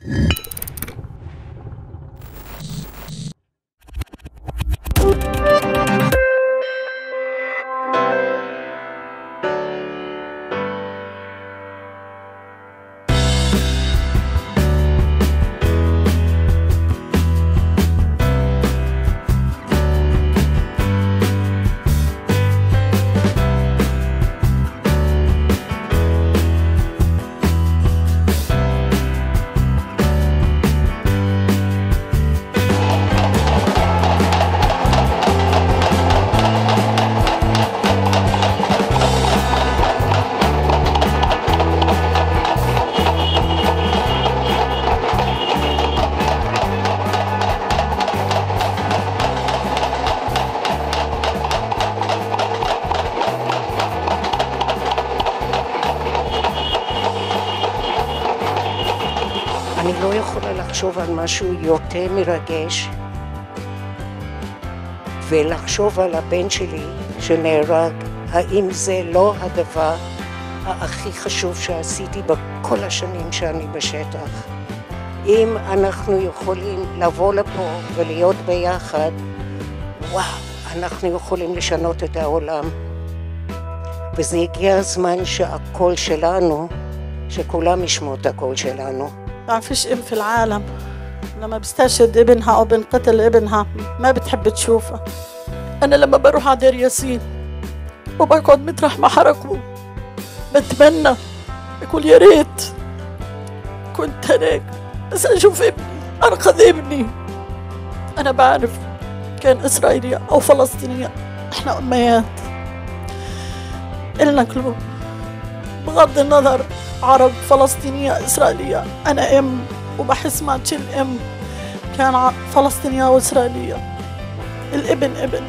אני לא יכולה לחשוב על משהו יותר מרגש ולחשוב על הבן שלי שנהרג. האם זה לא הדבר הכי חשוב שעשיתי בכל השנים שאני בשטח? אם אנחנו יכולים לבוא לפה ולהיות ביחד, וואו, אנחנו יכולים לשנות את העולם. וזה הגיע הזמן שהקול שלנו, שכולם ישמעו את הקול שלנו. ما فيش ام في العالم لما بستشهد ابنها او بنقتل ابنها ما بتحب تشوفها. انا لما بروح على دير ياسين وبقعد مطرح ما حرقوا بتمنى اقول يا ريت كنت هناك بس اشوف ابني، انقذ ابني. انا بعرف كان اسرائيليه او فلسطينيه، احنا اميات إلنا قلوب بغض النظر عرب فلسطينية إسرائيلية. أنا أم وبحس مع كل أم كان فلسطينية وإسرائيلية. الابن ابن.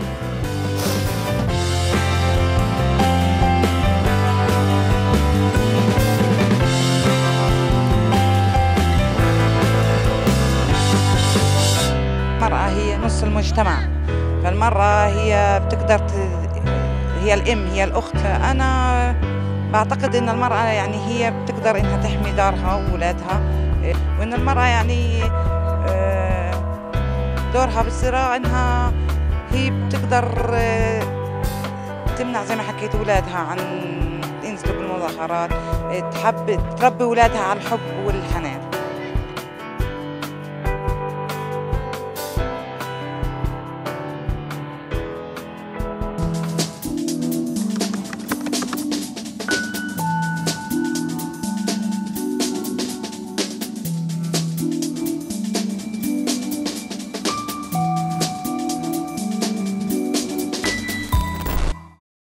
المرأة هي نص المجتمع، فالمرأة هي بتقدر هي الأم، هي الأخت. أنا بعتقد إن المرأة يعني هي بتقدر إنها تحمي دارها وولادها، وإن المرأة يعني دورها بالصراع إنها هي بتقدر تمنع زي ما حكيت أولادها عن ينزلوا بالمظاهرات، تحب تربي أولادها على الحب والحنان.